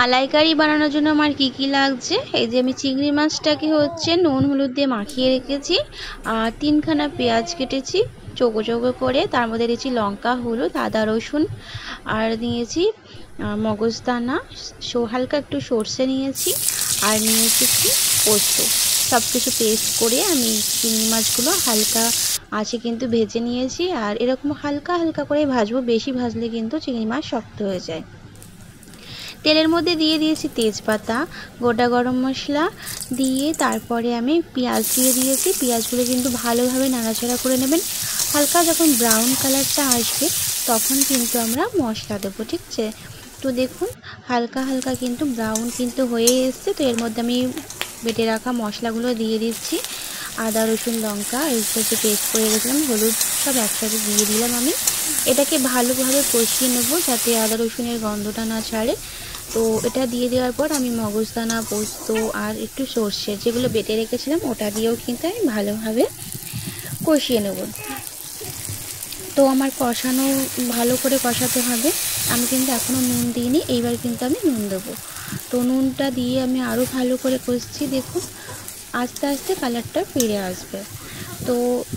মালাইকারি বানানোর জন্য আমার কি কি লাগছে, এই যে আমি চিংড়ি মাছটাকে হচ্ছে নুন হলুদ দিয়ে মাখিয়ে রেখেছি, আর 3খানা পেঁয়াজ কেটেছি চৌকো চৌকো করে, তার মধ্যে দিয়েছি লঙ্কা হলুদ আদা রসুন, আর নিয়েছি মগজদানা, হালকা একটু সর্ষে নিয়েছি, আর নিয়েছি কি পোস্ত। সব কিছু পেস্ট করে আমি চিংড়ি মাছগুলো হালকা আঁচে কিন্তু ভেজে নিয়েছি। আর এরকম হালকা হালকা করে ভাজবো, বেশি ভাজলে কিন্তু চিংড়ি মাছ শক্ত হয়ে যায়। তেলের মধ্যে দিয়ে দিয়েছি তেজপাতা, গোটা গরম মশলা দিয়ে তারপরে আমি পেঁয়াজ দিয়ে দিয়েছি। পেঁয়াজগুলো কিন্তু ভালোভাবে নাড়াচাড়া করে নেবেন। হালকা যখন ব্রাউন কালারটা আসবে তখন কিন্তু আমরা মশলা দেবো, ঠিক আছে। তো দেখুন হালকা হালকা কিন্তু ব্রাউন কিন্তু হয়ে এসছে। তো এর মধ্যে আমি বেটে রাখা মশলাগুলো দিয়ে দিচ্ছি, আদা রসুন লঙ্কা এইগুলো যে পেস্ট করে রেখেছিলাম, হলুদ সব একসাথে দিয়ে দিলাম। আমি এটাকে ভালোভাবে কষিয়ে নেবো যাতে আদা রসুনের গন্ধটা না ছাড়ে। তো এটা দিয়ে দেওয়ার পর আমি মগজদানা পোস্ত আর একটু সর্ষে যেগুলো বেটে রেখেছিলাম ওটা দিয়েও কিন্তু আমি ভালোভাবে কষিয়ে নেব। তো আমার কষানো ভালো করে কষাতে হবে। আমি কিন্তু এখনও নুন দিইনি, এইবার কিন্তু আমি নুন দেবো। তো নুনটা দিয়ে আমি আরও ভালো করে কষছি। দেখুন আস্তে আস্তে কালারটা ফিরে আসবে। তো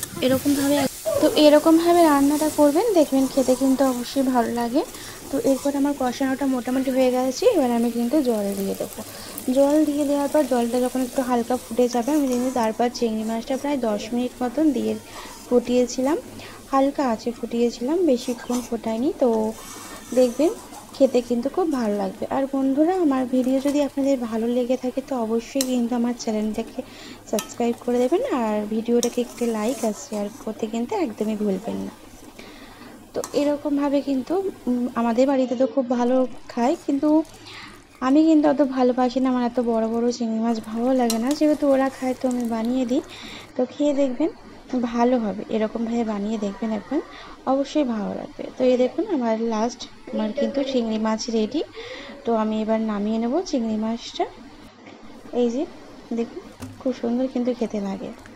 এরকমভাবে রান্নাটা করবেন, দেখবেন খেতে কিন্তু অবশ্যই ভালো লাগে। তো এরপর আমার কষানোটা মোটামুটি হয়ে গেছে, এবার আমি কিন্তু জল দিয়ে দেবো। জল দিয়ে দেওয়ার পর জলটা যখন একটু হালকা ফুটে যাবে আমি কিন্তু তারপর চিংড়ি মাছটা প্রায় 10 মিনিট মতন দিয়ে ফুটিয়েছিলাম, হালকা আঁচে ফুটিয়েছিলাম, বেশিক্ষণ ফোটাইনি। তো দেখবেন খেতে কিন্তু খুব ভালো লাগবে। আর বন্ধুরা আমার ভিডিও যদি আপনাদের ভালো লেগে থাকে তো অবশ্যই কিন্তু আমার চ্যানেলটাকে সাবস্ক্রাইব করে দেবেন, আর ভিডিওটাকে একটু লাইক আর শেয়ার করতে কিন্তু একদমই ভুলবেন না। তো এরকমভাবে কিন্তু আমাদের বাড়িতে তো খুব ভালো খায়, কিন্তু আমি কিন্তু অত ভালোবাসি না, আমার এত বড় বড় চিংড়ি মাছ ভালো লাগে না, যেহেতু ওরা খায় তো আমি বানিয়ে দিই। তো খেয়ে দেখবেন ভালো হবে, এরকমভাবে বানিয়ে দেখবেন একবার, অবশ্যই ভালো লাগবে। তো এই দেখুন আমার আমার কিন্তু চিংড়ি মাছ রেডি। তো আমি এবার নামিয়ে নেব চিংড়ি মাছটা। এই যে দেখুন খুব সুন্দর কিন্তু খেতে লাগে।